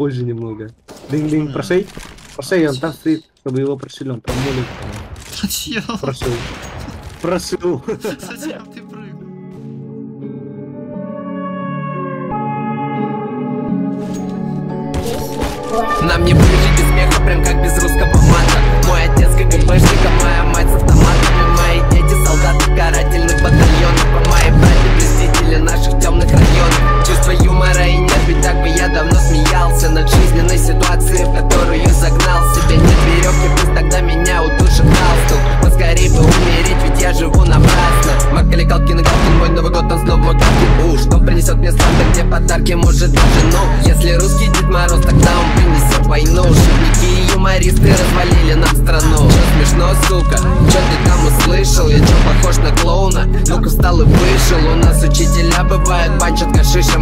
попозже немного. Дынь-дынь, прошей. Прошей, он там стоит, чтобы его прошили, он там молит. Зачем? Прошил. Прошил. Зачем ты прыгнул? Нам не выжить без смеха, прям как без русского мата. Мой отец КГБшник, а моя мать с автоматами. Мои дети солдаты карательных батальонов, а мои братья блюстители наших темных районов. Чувство юмора и нет, ведь так бы я давно смеялся над жизненной ситуацией, в которую загнал себя. Нет веревки, пусть тогда меня удушит галстук. Поскорей бы умереть, ведь я живу напрасно. Макали Калкин и Галкин, мой Новый год, он снова Галкин. Что принесет мне Санта, где подарки, может даже ну. Если русский Дед Мороз, тогда он принесет войну. Шутники и юмористы развалили нам страну. Чё смешно, сука? Чё ты там услышал? Я чё похож на клоуна? Ну-ка встал и вышел. У нас учителя бывают, банчат гашишем